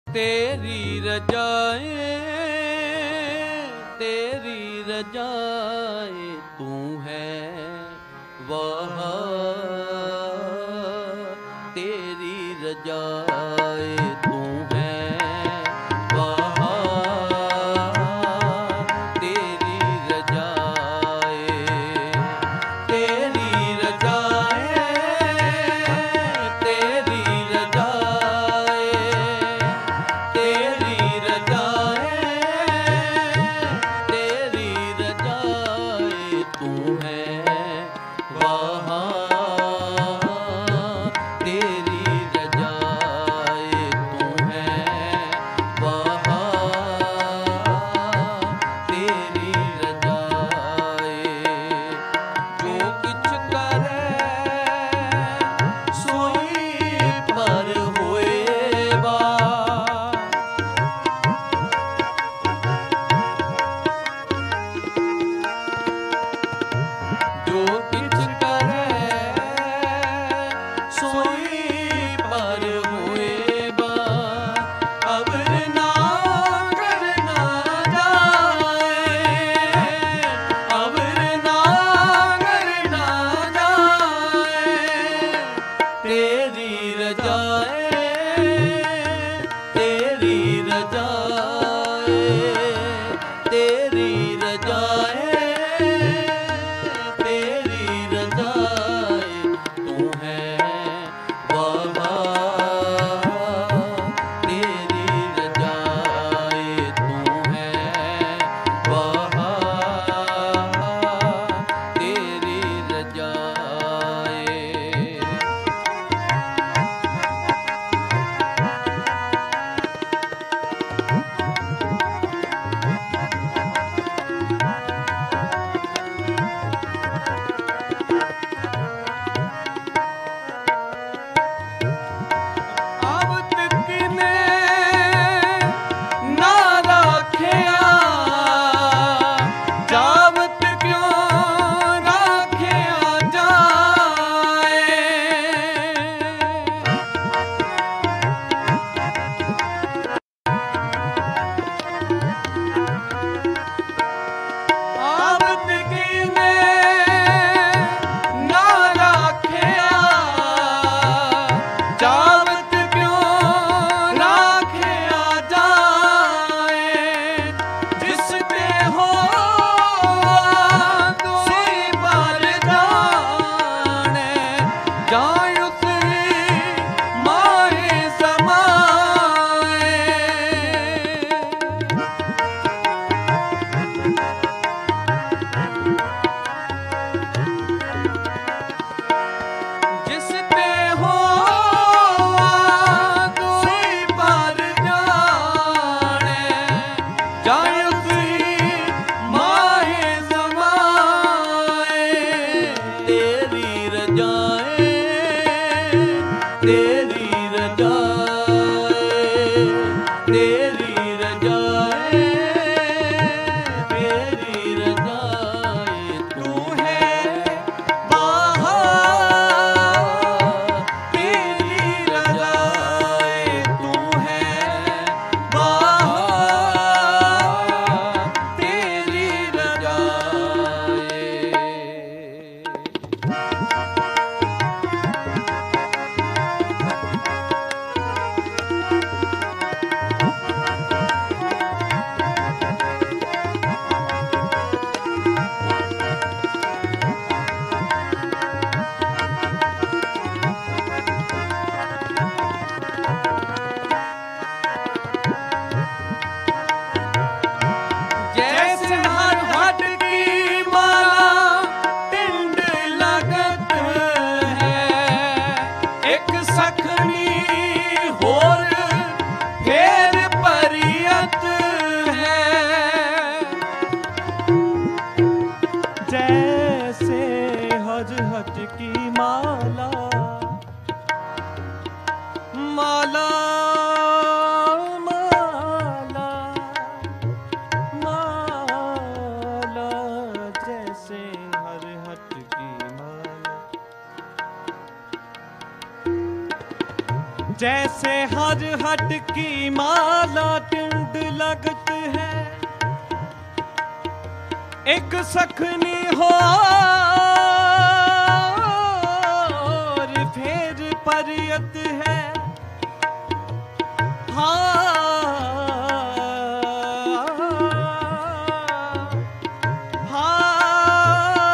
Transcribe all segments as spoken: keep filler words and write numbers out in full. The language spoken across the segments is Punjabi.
तेरी रजाए तेरी रजाए तू है वहाँ, तेरी रजाए तू है वहाँ, तेरी रजाए तेरी रजाए तेरी रजाए तेरी रजाए तेरी रजाए हर हट की माला टिंड लगत है, एक सखनी हो फेर परियत है। हाँ हाँ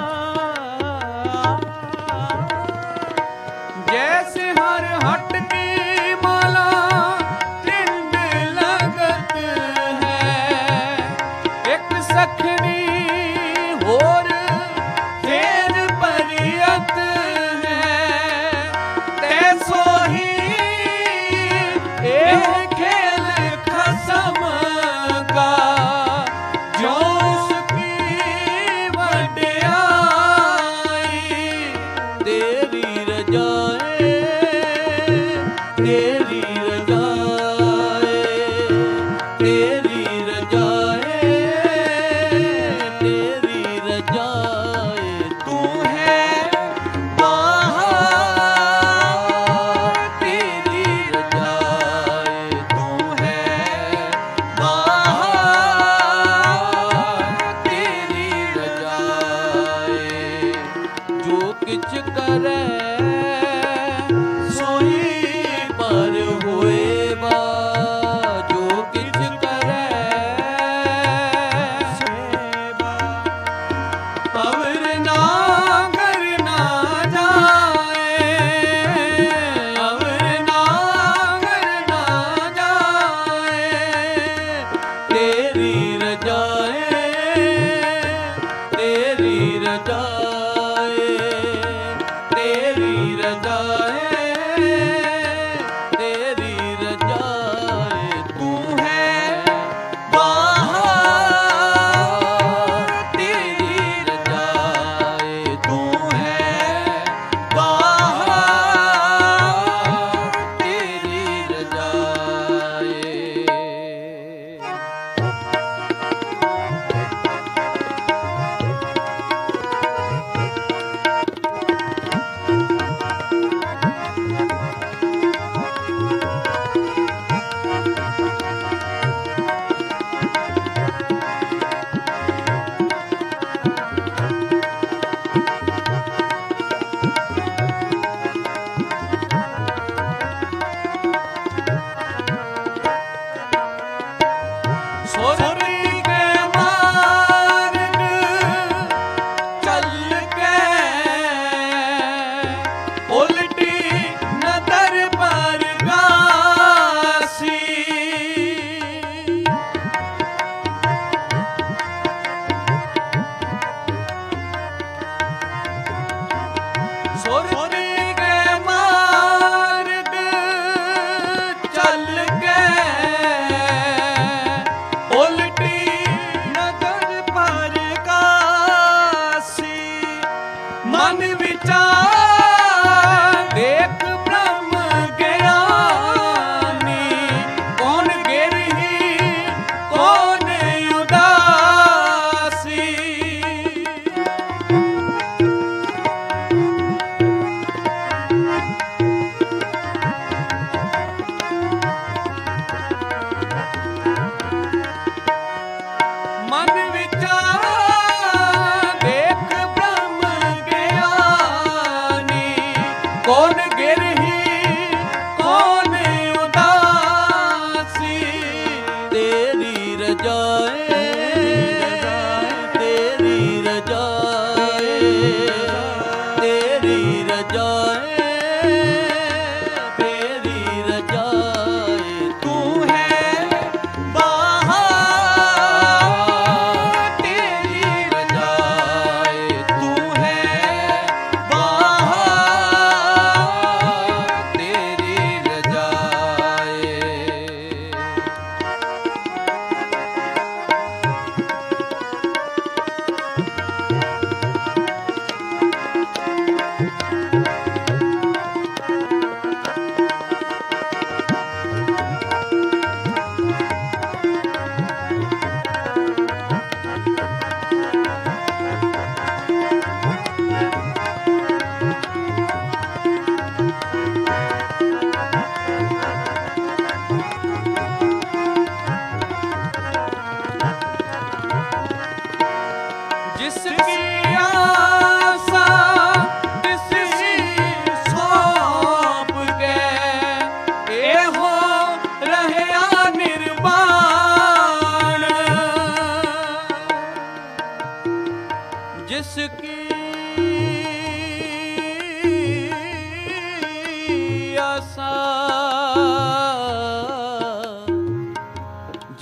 जैसे हर हट की माला टिंड लगत है, एक सखनी होर फेर परियत है, तैसो ही एक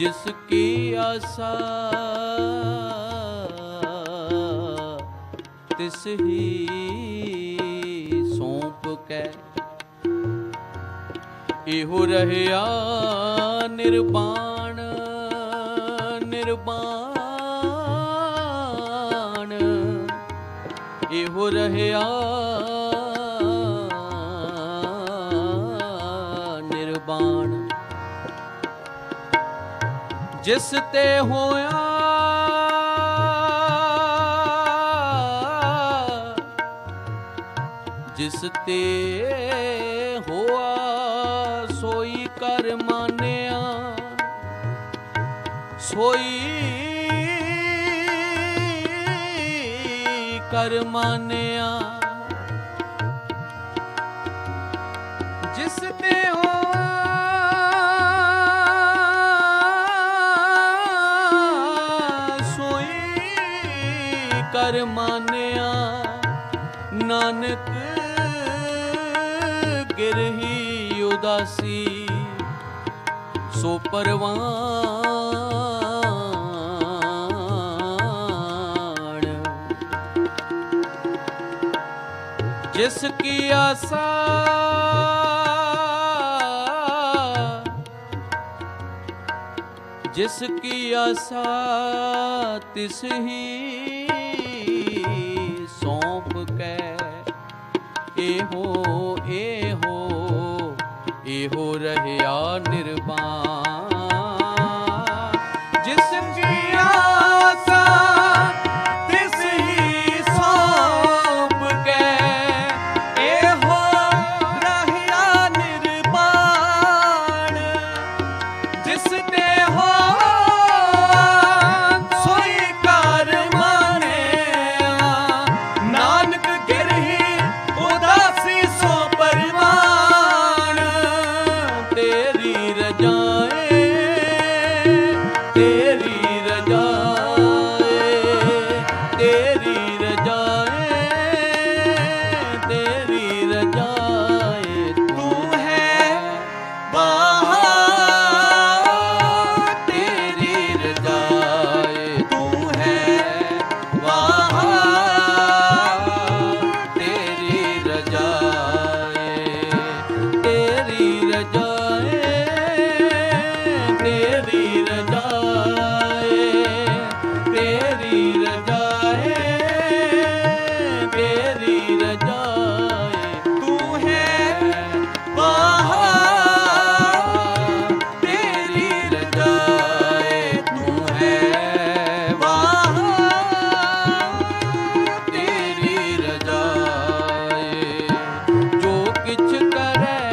जिसकी आशा तिस ही सौंप कै इहो रहया निर्वाण निर्वाण इहो रहया निर्वाण जिस ते होया जिस ते होआ सोई कर मानिया सोई कर मानिया जिस ते होआ सोई कर मानिया नानक गिरही उदासी सो परवान जिसकी आशा जिसकी आशा तिस ही सौंप कै एहो एहो एहो रहया निर्वाण जिसकी आशा तिस ही सौंप कै एहो रहया निर्वाण जिस ते हो सोई कर मानिया नानक गिरही उदासी सो परवान तेरी रजाए तेरी रजाए तेरी रजाए तेरी रजाए तू है वहाँ तेरी रजाए तू है वहाँ तेरी रजाए तेरी रजाए तेरी रजाए तेरी रजाए तेरी रजाए तू है वहाँ तेरी रजाए तू है वहाँ तेरी रजाए जो किछ करे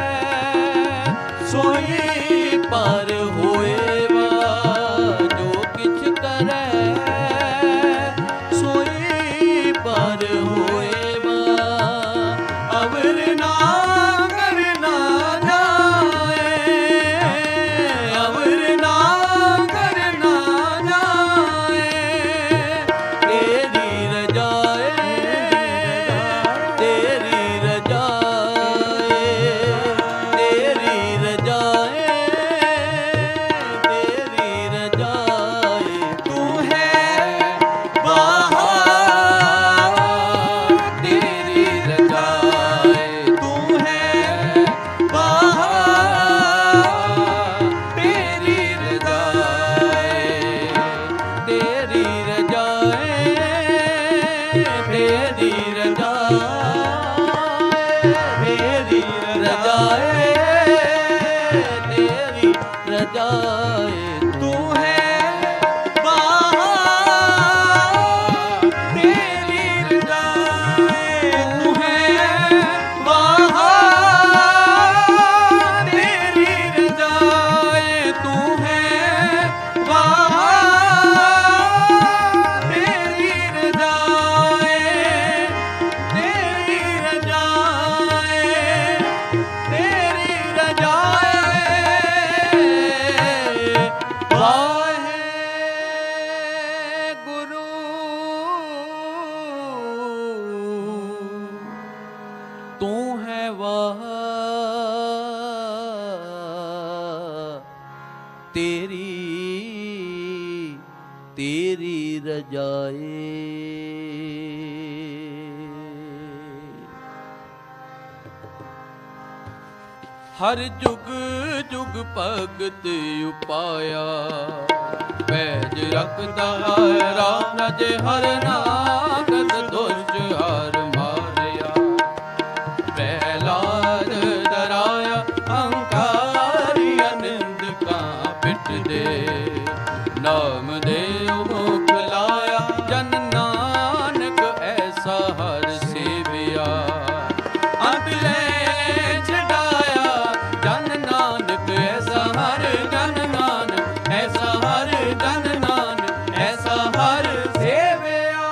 सोई पर होएवा जो किछ करे सोई पर होएवा अवर ना करना जाए अवर ना करना जाए तेरी रजाए तेरी रजाए तेरी रजाए तेरी रजाए तू है वहाँ तेरी रजाए तू है वहाँ तेरी रजाए तेरी रजाए तेरी रजाए तेरी रजाए तेरी रजाए तू है वहाँ तेरी रजाए तू है वहाँ तेरी रजाए तू है वहाँ तेरी रजाए तेरी रजाए तेरी रजाए वाहेगुरु तू है वह तेरी ਤੇਰੀ ਰਜਾਏ। ਹਰ ਜੁਗ ਜੁਗ ਭਗਤ ਉਪਾਇਆ, ਪੈਜ ਰੱਖਦਾ ਰਾਮ ਰਾਜੇ ਹਰ ਨਾਗਦ ਦੁਸ਼ਟ ਹਰ ਮਾਰਿਆ। ਪ੍ਰਹਿਲਾਦ ਡਰਾਇਆ ਅਹੰਕਾਰੀ ਅਨਿੰਦਕਾਂ ਪਿੱਟ ਦੇ, ਨਾਮ ਦੇ ਮੁਖ ਲਾਇਆ ਜਨ ਨਾਨਕ ਐਸਾ ਹਰ ਸੇਵਿਆ। ਅੰਤ ਲੈ ਛਡਾਇਆ ਜਨ ਨਾਨਕ ਐਸਾ ਹਰ, ਜਨ ਨਾਨਕ ਐਸਾ ਹਰ, ਜਨ ਨਾਨਕ ਐਸਾ ਹਰ ਸੇਵਿਆ।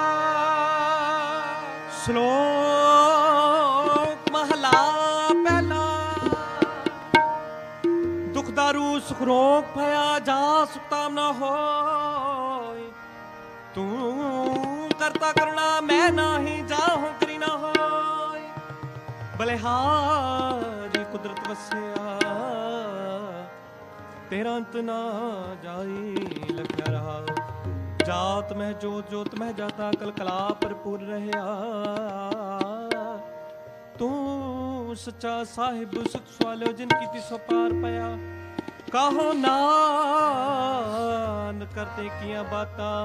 ਸ਼ਲੋਕ ਮਹਲਾ ਪਹਿਲਾ। ਦੁਖ ਦਾਰੂ ਸੁਖ ਰੋਗ ਭਇਆ, ਜਾ ਸੁਖਤਾਮ ਨਾ ਹੋਇ। ਤੂੰ ਕਰਤਾ ਕਰੁਣਾ ਮੈਂ ਨਾਹੀ, ਜਾਹੋ ਕਰੀ ਨਾ ਹੋਇ। ਬਲਿਹਾਰੀ ਕੁਦਰਤ ਵਸਿਆ, ਤੇਰਾ ਅੰਤ ਨਾ ਜਾਈ ਲਖਿਆ ਰਹਾ। ਜਾਤ ਮਹਿ ਜੋਤ ਜੋਤ ਮਹਿ ਜਾਤਾ, ਕਲ ਕਲਾ ਭਰਪੂਰ ਰਹਿਆ। ਤੂੰ ਸੱਚਾ ਸਾਹਿਬ ਸੁਖ ਸਵਾਲਿਓ, ਜਿਨ ਕੀਤੀ ਸੋ ਪਾਰ ਪਿਆ। ਕਾਹੋ ਨਾਨ ਕਰਤੇ ਕੀਆਂ ਬਾਤਾਂ,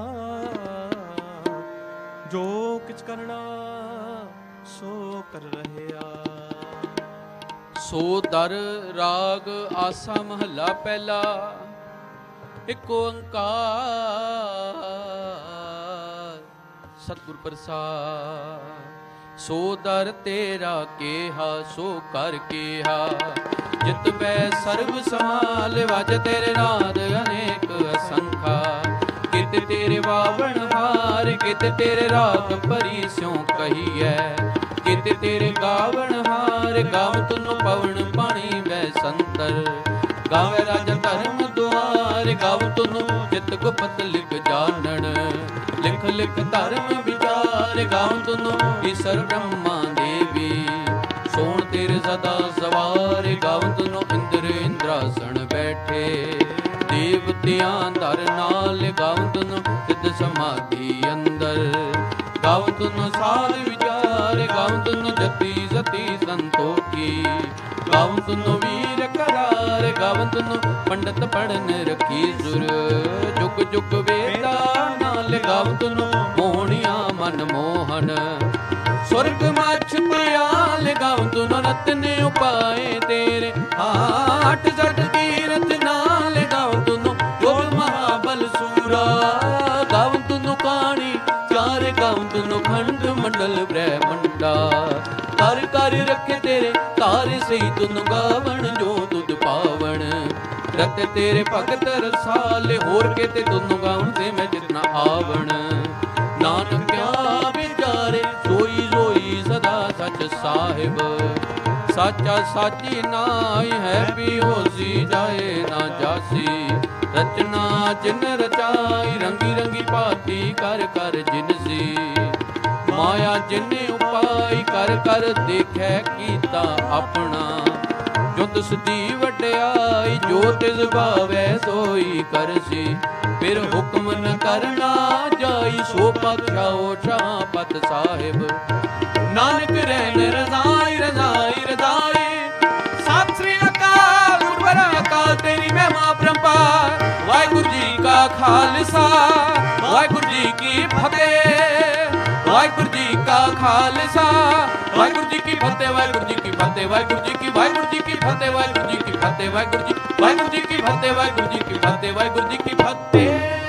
ਜੋ ਕਿਛ ਕਰਨਾ ਸੋ ਕਰ ਰਹਿਆ। ਸੋ ਦਰ ਰਾਗ ਆਸਾ ਮਹੱਲਾ ਪਹਿਲਾ। ਇਕ ਓੰਕਾਰ ਸਤਿਗੁਰ ਪ੍ਰਸਾਦ। ਸੋ ਦਰ ਤੇਰਾ ਕੇਹਾ ਸੋ ਕਰ ਕੇਹਾ, ਜਿਤ ਬੈ ਸਰਬ ਸਮਾਲ ਵਜ ਤੇਰੇ ਨਾਦ ਅਨੇਕ ਅਸੰਖਾ। ਕਿਤ ਤੇਰੇ ਵਾਵਣ ਹਾਰ, ਕਿਤ ਤੇਰੇ ਰਾਤ ਭਰੀ ਸਿਉ ਕਹੀਐ। ਕਿਤ ਤੇਰੇ ਗਾਵਣ ਹਾਰ, ਗਾਵ ਤੁਨ ਪਵਨ ਪਾਣੀ ਵੈ ਸੰਤਰ। ਗਾਵੇ ਰਾਜਾ ਧਰਮ ਦੁਆਰ, ਗਾਵ ਤੁਨ ਚਿਤ ਗੁਪਤ ਲਿਖ ਜਾਣਨ। ਲਿਖ ਲਿਖ ਧਰਮ ਵਿਚਾਰ, ਗਾਵ ਤੁਨ ਈਸ਼ਰ ਬ੍ਰਹਮਾ ਦੇਵੀ। ਸੋਣ ਤੇਰੇ ਸਦਾ ਸਵਾਰ, ਗਾਵ ਤੁਨ ਇੰਦਰ ਇੰਦਰਾਸਣ ਬੈਠੇ। ਦੇਵਤਿਆਂ ਧਰ ਨਾਲ, ਗਾਵ ਤੁਨ ਸਿੱਧ ਸਮਾਧੀ ਅੰਦਰ। ਗਾਵ ਤੁਨ ਸਾਧ ਵਿਚਾਰ, ਗਾਵ ਤੁਨ ਜਤੀ ਸਤੀ ਸੰਤੋਖੀ। ਗਾਵ ਤੁਨ ਵੀਰ ਕਰਾਰ, ਗਾਵ ਤੁਨ ਪੰਡਤ ਪੜਨ ਰਖੀ ਸੁਰ। ਜੁਗ ਜੁਗ ਵੇਦਾ ਨਾਲ, ਗਾਵ ਤੁਨ ਮੋਹਣੀਆਂ ਮਨ ਮੋਹਨ। ਸੁਰਗ ਮਛ ਪਿਆਲ, ਗਾਵ ਤੁਨ ਰਤਨ ਉਪਾਏ ਤੇਰੇ। ਆਠ ਜਟ ਕੀਰਤ ਨਾਲ, ਗਾਵ ਤੁਨ ਜੋਗ ਮਹਾਬਲ ਸੂਰਾ। ਗਾਵ ਤੁਨ ਕਾਣੀ ਚਾਰ, ਗਾਵ ਤੁਨ ਖੰਡ ਮੰਡਲ ਬ੍ਰਹਮੰਡਾ। ਕਰ ਕਰ ਰੱਖੇ ਤੇਰੇ ਤਾਰੇ ਸਹੀ ਤੁਨ ਗਾਵਣ, ਜੋ ਤੁਧ ਪਾਵਣ। ਰਤ ਤੇਰੇ ਭਗਤ ਰਸਾਲੇ, ਹੋਰ ਕੇ ਤੇ ਤੁਨ ਗਾਵਣ ਤੇ ਮੈਂ ਜਿਤਨਾ ਆਵਣ। ਨਾਨਕ ਕਿਆ ਵਿਚਾਰੇ ਸੋਈ ਸੋਈ ਸਦਾ ਸਚ ਸਾਹਿਬ। ਸਾਚਾ ਸਾਚੀ ਨਾਈ ਹੈ, ਵੀ ਹੋਸੀ ਜਾਏ ਨਾ ਜਾਸੀ। ਰਚਨਾ ਜਿਨ ਰਚਾਈ, ਰੰਗੀ ਰੰਗੀ ਭਾਤੀ ਕਰ ਕਰ ਜਿਨਸੀ। ਮਾਇਆ ਜਿਨੇ ਉਪਾਈ, ਕਰ ਕਰ ਦੇਖੈ ਕੀਤਾ ਆਪਣਾ। ਜੋ ਤਿਸਦੀ ਵਡਿਆਈ, ਜੋ ਤਿਸ ਭਾਵੈ ਸੋਈ ਕਰਸੀ। ਫਿਰ ਹੁਕਮ ਨ ਕਰਨਾ ਜਾਈ, ਸੋ ਪਾਤਸ਼ਾਹੋ ਸ਼ਾਹਪਤ ਸਾਹਿਬ। ਨਾਨਕ ਰਹਿਣ ਰਜ਼ਾਈ ਰਜ਼ਾਈ ਰਜ਼ਾਈ। ਸਤਿ ਸ੍ਰੀ ਅਕਾਲ ਗੁਰੂਵਰ ਅਕਾਲ, ਤੇਰੀ ਮਹਿਮਾ ਪਰੰਪਾਰ। ਵਾਹਿਗੁਰੂ ਜੀ ਕਾ ਖਾਲਸਾ, ਵਾਹਿਗੁਰੂ ਜੀ ਕੀ ਫਤਿਹ। ਵਾਹਿਗੁਰੂ ਜੀ ਕਾ ਖਾਲਸਾ, ਵਾਹਿਗੁਰੂ ਜੀ ਕੀ ਫਤਿਹ। ਵਾਹਿਗੁਰੂ ਜੀ ਕੀ ਫਤਿਹ, ਵਾਹਿਗੁਰੂ ਜੀ ਕੀ, ਵਾਹਿਗੁਰੂ ਜੀ ਕੀ ਫਤਿਹ, ਵਾਹਿਗੁਰੂ ਜੀ ਕੀ ਫਤਿਹ। ਵਾਹਿਗੁਰੂ ਜੀ, ਵਾਹਿਗੁਰੂ ਜੀ ਕੀ ਫਤਿਹ, ਵਾਹਿਗੁਰੂ ਜੀ ਕੀ ਫਤਿਹ, ਵਾਹਿਗੁਰੂ ਜੀ ਕੀ ਫਤਿਹ।